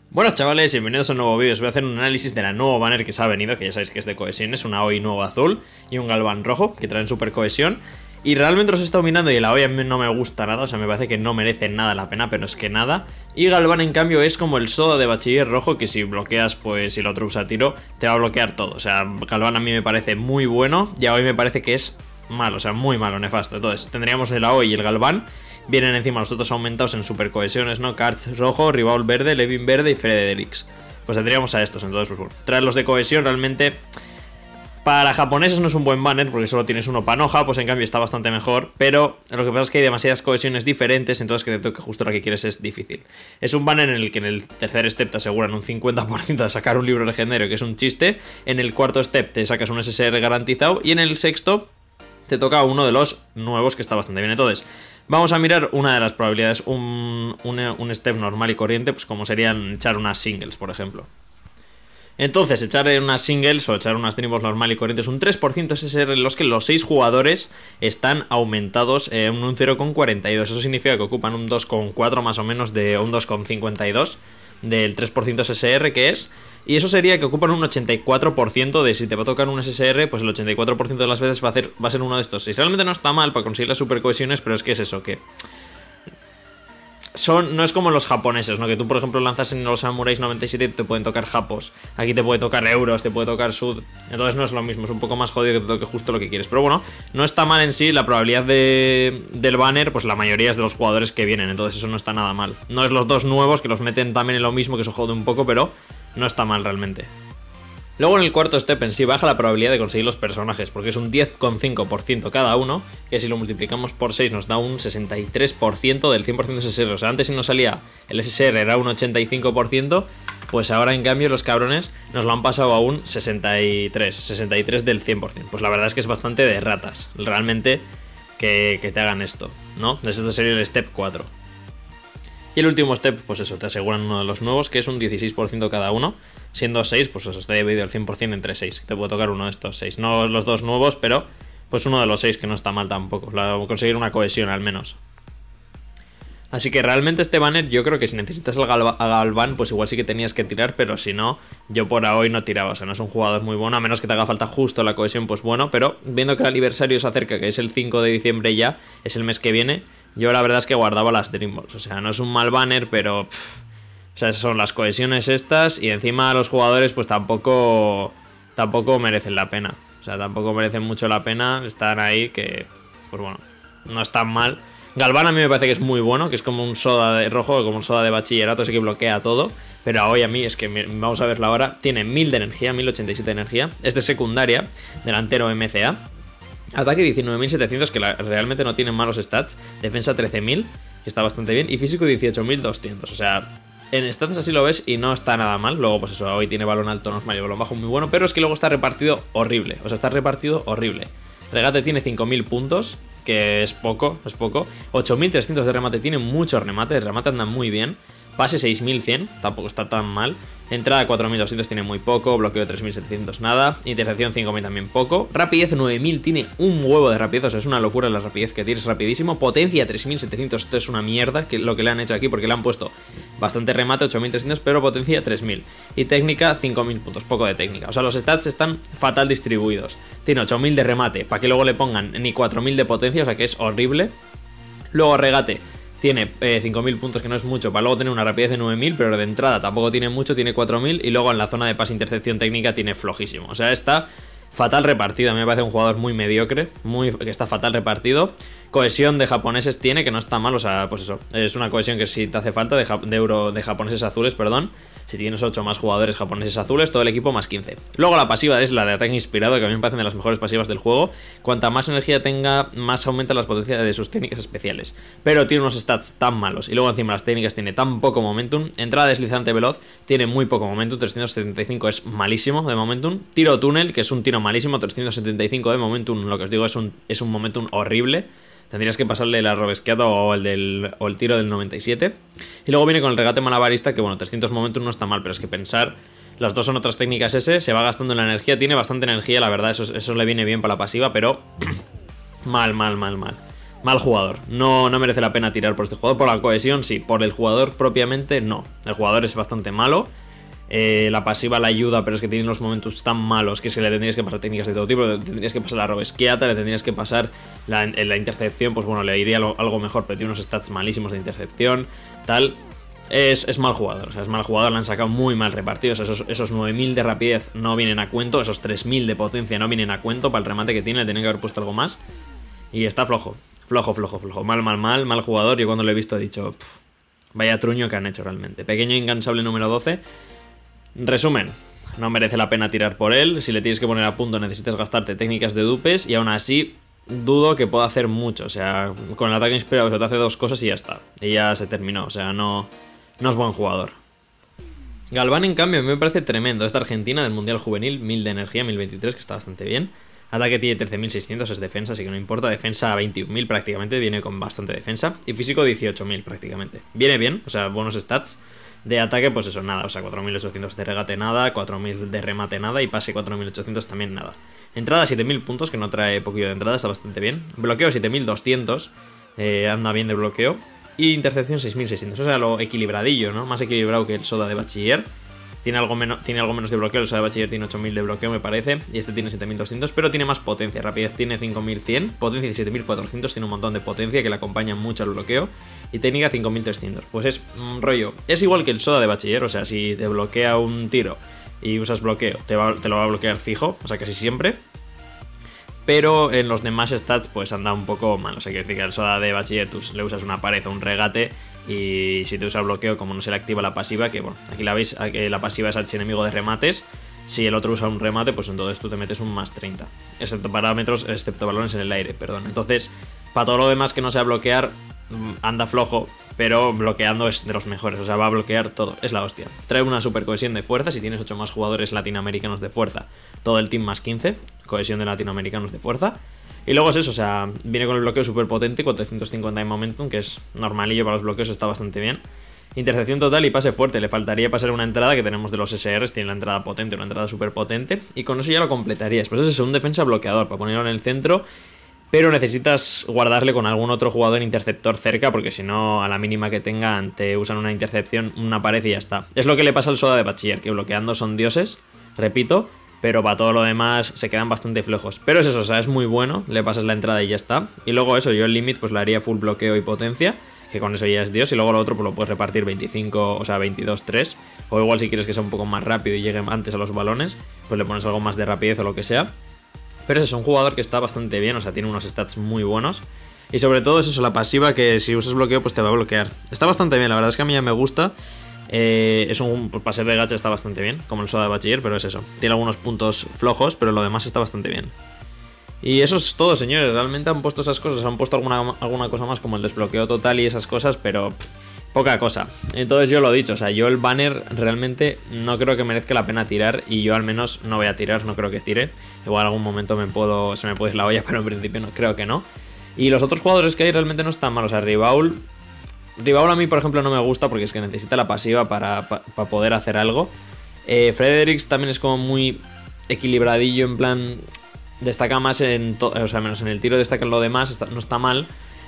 Buenas chavales, bienvenidos a un nuevo vídeo. Os voy a hacer un análisis de la nueva banner que se ha venido, que ya sabéis que es de cohesiones, una OI nuevo azul y un galván rojo, que traen super cohesión. Y realmente los he estado mirando y la OI a mí no me gusta nada, o sea, me parece que no merece nada la pena, pero es que nada. Y galván en cambio es como el soda de bachiller rojo, que si bloqueas, pues si el otro usa tiro, te va a bloquear todo. O sea, galván a mí me parece muy bueno y a OI me parece que es malo, o sea, muy malo, nefasto. Entonces tendríamos el AOI y el galván. Vienen encima los otros aumentados en super cohesiones, ¿no? Karts rojo, Rival verde, Levin verde y Fredericks. Pues tendríamos a estos, entonces, pues bueno. Traer los de cohesión realmente para japoneses no es un buen banner porque solo tienes uno panoja, pues en cambio está bastante mejor. Pero lo que pasa es que hay demasiadas cohesiones diferentes, entonces que te toque justo la que quieres es difícil. Es un banner en el que en el tercer step te aseguran un 50% de sacar un libro legendario, que es un chiste. En el cuarto step te sacas un SSR garantizado y en el sexto te toca uno de los nuevos que está bastante bien. Entonces, vamos a mirar una de las probabilidades, un step normal y corriente, pues como serían echar unas singles, por ejemplo. Entonces, echar unas singles o echar unas tribos normal y corriente es un 3% SSR en los que los 6 jugadores están aumentados en un 0,42. Eso significa que ocupan un 2,4 más o menos de un 2,52 del 3% SSR que es. Y eso sería que ocupan un 84% de si te va a tocar un SSR, pues el 84% de las veces va a ser uno de estos 6. Realmente no está mal para conseguir las super cohesiones, pero es que es eso, que no es como los japoneses, ¿no? Que tú, por ejemplo, lanzas en los Samuráis 97 y te pueden tocar japos. Aquí te puede tocar euros, te puede tocar sud. Entonces no es lo mismo, es un poco más jodido que te toque justo lo que quieres. Pero bueno, no está mal en sí. La probabilidad del banner, pues la mayoría es de los jugadores que vienen. Entonces eso no está nada mal. No es los dos nuevos que los meten también en lo mismo, que eso jode un poco, pero no está mal realmente. Luego en el cuarto step en sí baja la probabilidad de conseguir los personajes, porque es un 10,5% cada uno, que si lo multiplicamos por 6 nos da un 63% del 100% SSR. O sea, antes si nos salía el SSR era un 85%, pues ahora en cambio los cabrones nos lo han pasado a un 63 del 100%. Pues la verdad es que es bastante de ratas, realmente, que te hagan esto, ¿no? Este sería el step 4. Y el último step, pues eso, te aseguran uno de los nuevos, que es un 16% cada uno. Siendo 6, pues eso, está dividido el 100% entre 6. Te puede tocar uno de estos 6. No los dos nuevos, pero pues uno de los 6, que no está mal tampoco. Conseguir una cohesión al menos. Así que realmente este banner, yo creo que si necesitas a Galván, pues igual sí que tenías que tirar, pero si no, yo por hoy no tiraba. O sea, no es un jugador muy bueno, a menos que te haga falta justo la cohesión, pues bueno. Pero viendo que el aniversario se acerca, que es el 5 de diciembre ya, es el mes que viene, yo la verdad es que guardaba las Dream Balls. O sea, no es un mal banner, pero o sea, son las cohesiones estas y encima los jugadores pues tampoco merecen la pena. O sea, tampoco merecen mucho la pena. Están ahí que, pues bueno, no están mal. Galván a mí me parece que es muy bueno, que es como un soda de rojo, como un soda de bachillerato, así que bloquea todo. Pero hoy a mí es que, vamos a verla ahora, tiene 1000 de energía, 1087 de energía. Es de secundaria, delantero MCA. Ataque 19.700, que realmente no tienen malos stats. Defensa 13.000, que está bastante bien. Y físico 18.200, o sea, en stats así lo ves y no está nada mal. Luego pues eso, hoy tiene balón alto normal y balón bajo muy bueno. Pero es que luego está repartido horrible, o sea, está repartido horrible. Regate tiene 5.000 puntos, que es poco, es poco. 8.300 de remate, tiene mucho remate. El remate anda muy bien. Pase 6.100, tampoco está tan mal. Entrada 4.200, tiene muy poco. Bloqueo 3.700, nada. Intercepción 5.000, también poco. Rapidez 9.000, tiene un huevo de rapidez. O sea, es una locura la rapidez que tienes, rapidísimo. Potencia 3.700, esto es una mierda lo que le han hecho aquí, porque le han puesto bastante remate, 8.300, pero potencia 3.000. Y técnica 5.000 puntos, poco de técnica. O sea, los stats están fatal distribuidos. Tiene 8.000 de remate, para que luego le pongan ni 4.000 de potencia, o sea que es horrible. Luego regate. Tiene 5.000 puntos, que no es mucho, para luego tener una rapidez de 9.000, pero de entrada tampoco tiene mucho, tiene 4.000, y luego en la zona de pase intercepción técnica tiene flojísimo. O sea, está fatal repartido, a mí me parece un jugador muy mediocre, que está fatal repartido. Cohesión de japoneses tiene, que no está mal, o sea, pues eso, es una cohesión que si te hace falta de japoneses azules, perdón. Si tienes 8 más jugadores japoneses azules, todo el equipo más 15. Luego la pasiva es la de ataque inspirado, que a mí me parecen de las mejores pasivas del juego. Cuanta más energía tenga, más aumenta las potencias de sus técnicas especiales. Pero tiene unos stats tan malos. Y luego encima las técnicas tiene tan poco momentum. Entrada deslizante veloz, tiene muy poco momentum. 375 es malísimo de momentum. Tiro túnel, que es un tiro malísimo. 375 de momentum, lo que os digo es un momentum horrible. Tendrías que pasarle la robesqueada o el tiro del 97. Y luego viene con el regate malabarista, que bueno, 300 momentum no está mal, pero es que pensar, las dos son otras técnicas se va gastando en la energía, tiene bastante energía, la verdad, eso le viene bien para la pasiva, pero mal. Mal jugador, no merece la pena tirar por este jugador. Por la cohesión sí, por el jugador propiamente no. El jugador es bastante malo. La pasiva la ayuda, pero es que tiene unos momentos tan malos que es que le tendrías que pasar técnicas de todo tipo. Le tendrías que pasar la Robesquiata, le tendrías que pasar la intercepción. Pues bueno, le iría algo mejor, pero tiene unos stats malísimos de intercepción. Tal, es mal jugador, o sea, es mal jugador. Le han sacado muy mal repartidos. Esos 9000 de rapidez no vienen a cuento. Esos 3000 de potencia no vienen a cuento. Para el remate que tiene, le tenían que haber puesto algo más. Y está flojo. Flojo. Mal jugador. Yo cuando lo he visto he dicho, vaya truño que han hecho realmente. Pequeño incansable número 12. Resumen, no merece la pena tirar por él. Si le tienes que poner a punto necesitas gastarte técnicas de dupes. Y aún así dudo que pueda hacer mucho. O sea, con el ataque inspirado te hace 2 cosas y ya está. Y ya se terminó, o sea, no es buen jugador. Galván en cambio a mí me parece tremendo. Esta Argentina del Mundial Juvenil, 1000 de energía, 1023, que está bastante bien. Ataque tiene 13.600, es defensa, así que no importa. Defensa 21.000 prácticamente, viene con bastante defensa. Y físico 18.000 prácticamente. Viene bien, o sea, buenos stats. De ataque, pues eso, nada, o sea, 4.800 de regate nada, 4.000 de remate nada y pase 4.800 también nada. Entrada 7.000 puntos, que no trae poquillo de entrada, está bastante bien. Bloqueo 7.200, anda bien de bloqueo. Y intercepción 6.600, o sea, lo equilibradillo, ¿no? Más equilibrado que el Soda de Bachiller. Tiene algo menos de bloqueo, el Soda de Bachiller tiene 8.000 de bloqueo me parece. Y este tiene 7.200, pero tiene más potencia. Rapidez tiene 5.100, potencia 7.400, tiene un montón de potencia que le acompaña mucho al bloqueo. Y técnica 5.300, pues es rollo. Es igual que el Soda de Bachiller, o sea, si te bloquea un tiro y usas bloqueo, te lo va a bloquear fijo, o sea, casi siempre. Pero en los demás stats pues anda un poco mal, o sea, quiere decir que el Soda de Bachiller tú le usas una pared o un regate. Y si te usa bloqueo, como no se le activa la pasiva, que bueno, aquí la veis, la pasiva es archienemigo de remates. Si el otro usa un remate, pues entonces tú te metes un más 30. Excepto parámetros, excepto balones en el aire, perdón. Entonces, para todo lo demás que no sea bloquear, anda flojo, pero bloqueando es de los mejores, o sea, va a bloquear todo, es la hostia. Trae una super cohesión de fuerza, si tienes 8 más jugadores latinoamericanos de fuerza, todo el team más 15, cohesión de latinoamericanos de fuerza. Y luego es eso, o sea, viene con el bloqueo súper potente, 450 de momentum, que es normalillo para los bloqueos, está bastante bien. Intercepción total y pase fuerte, le faltaría pasar una entrada que tenemos de los SRs, tiene la entrada potente, una entrada súper potente, y con eso ya lo completarías. Pues ese es un defensa bloqueador, para ponerlo en el centro, pero necesitas guardarle con algún otro jugador interceptor cerca, porque si no, a la mínima que tengan, te usan una intercepción, una pared y ya está. Es lo que le pasa al Soda de Bachiller, que bloqueando son dioses, repito, pero para todo lo demás se quedan bastante flojos. Pero es eso, o sea, es muy bueno, le pasas la entrada y ya está. Y luego eso, yo el limit pues le haría full bloqueo y potencia, que con eso ya es Dios. Y luego lo otro pues lo puedes repartir 25, o sea, 22-3. O igual si quieres que sea un poco más rápido y llegue antes a los balones, pues le pones algo más de rapidez o lo que sea. Pero es un jugador que está bastante bien, o sea, tiene unos stats muy buenos. Y sobre todo es eso, la pasiva, que si usas bloqueo pues te va a bloquear. Está bastante bien, la verdad es que a mí ya me gusta. Es un pase de gacha, está bastante bien, como el Soda de Bachiller, pero es eso. Tiene algunos puntos flojos, pero lo demás está bastante bien. Y eso es todo, señores. Realmente han puesto esas cosas, han puesto alguna cosa más como el desbloqueo total y esas cosas, pero poca cosa. Entonces yo lo he dicho, o sea, yo el banner realmente no creo que merezca la pena tirar, y yo al menos no voy a tirar, no creo que tire. Igual en algún momento se me puede ir la olla, pero en principio no, creo que no. Y los otros jugadores que hay realmente no están mal, o sea, Ribaul a mí, por ejemplo, no me gusta porque es que necesita la pasiva para poder hacer algo. Fredericks también es como muy equilibradillo, en plan, destaca más o sea, menos en el tiro destaca en lo demás, no está mal.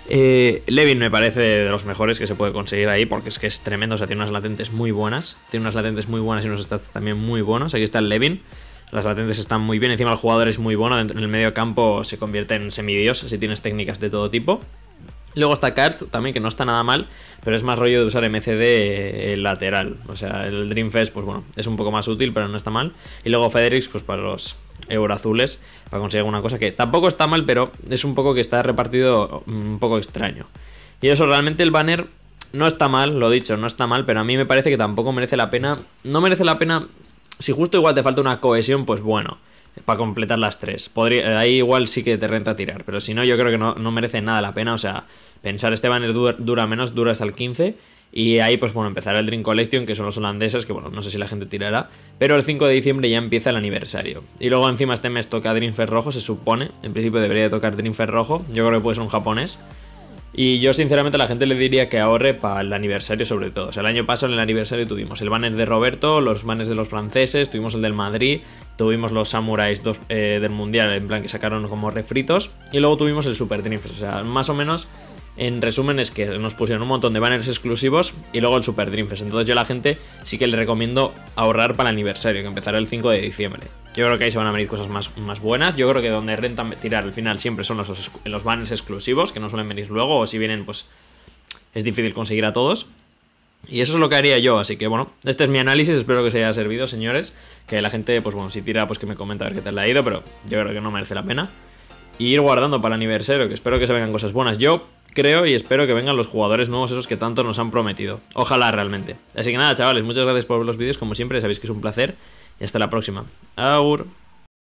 Levin me parece de los mejores que se puede conseguir ahí, porque es que es tremendo, o sea, tiene unas latentes muy buenas. Y unos stats también muy buenos. Aquí está el Levin. Las latentes están muy bien, encima el jugador es muy bueno, en el medio campo se convierte en semidios si tienes técnicas de todo tipo. Luego está Kart también, que no está nada mal, pero es más rollo de usar MCD lateral. O sea, el Dreamfest, pues bueno, es un poco más útil, pero no está mal. Y luego Fredericks, pues para los euroazules, para conseguir alguna cosa que tampoco está mal, pero es un poco que está repartido un poco extraño. Y eso, realmente el banner no está mal, lo dicho, no está mal, pero a mí me parece que tampoco merece la pena. No merece la pena, si justo igual te falta una cohesión, pues bueno, para completar las tres. Ahí igual sí que te renta tirar, pero si no, yo creo que no merece nada la pena. O sea, pensar este banner dura menos, dura hasta el 15. Y ahí, pues bueno, empezará el Dream Collection, que son los holandeses, que bueno, no sé si la gente tirará. Pero el 5 de diciembre ya empieza el aniversario. Y luego encima este mes toca Dreamfest rojo, se supone. En principio debería de tocar Dreamfest rojo. Yo creo que puede ser un japonés. Y yo sinceramente a la gente le diría que ahorre para el aniversario sobre todo. O sea, el año pasado en el aniversario tuvimos el banner de Roberto, los banners de los franceses, tuvimos el del Madrid, tuvimos los Samuráis del Mundial, en plan que sacaron como refritos, y luego tuvimos el Super Dreamfest. O sea, más o menos, en resumen, es que nos pusieron un montón de banners exclusivos y luego el Super Dreamfest. Entonces yo a la gente sí que le recomiendo ahorrar para el aniversario, que empezará el 5 de diciembre. Yo creo que ahí se van a venir cosas más buenas. Yo creo que donde renta tirar al final siempre son los banners exclusivos, que no suelen venir luego, o si vienen pues es difícil conseguir a todos. Y eso es lo que haría yo, así que bueno, este es mi análisis, espero que os haya servido, señores. Que la gente, pues bueno, si tira, pues que me comenta a ver qué tal le ha ido, pero yo creo que no merece la pena. Y ir guardando para el aniversario, que espero que se vengan cosas buenas. Yo creo y espero que vengan los jugadores nuevos esos que tanto nos han prometido. Ojalá realmente. Así que nada, chavales, muchas gracias por ver los vídeos, como siempre, sabéis que es un placer. Y hasta la próxima. Agur.